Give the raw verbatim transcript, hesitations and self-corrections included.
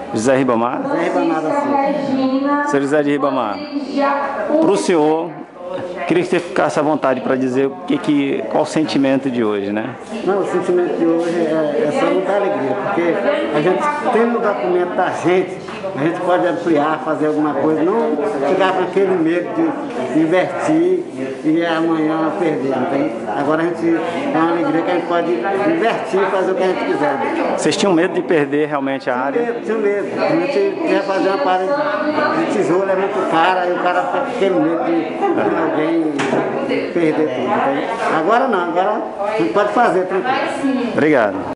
José Ribamar? José Ribamar da Silva. Seu José de Ribamar, para o senhor, queria que você ficasse à vontade para dizer o que, que, qual o sentimento de hoje, né? Não, o sentimento de hoje é, é só muita alegria, porque a gente tendo o documento da gente, a gente pode ampliar, fazer alguma coisa, não ficar com aquele medo de investir e amanhã perder, entende? Agora a gente é uma alegria que a gente pode investir e fazer o que a gente quiser. Vocês tinham medo de perder realmente a área? Tinha medo, tinha medo. A gente quer fazer uma parede de tijolo, é muito cara, e o cara fica com aquele medo de, de alguém perder tudo, entende? Agora não, agora a gente pode fazer tranquilo. Obrigado.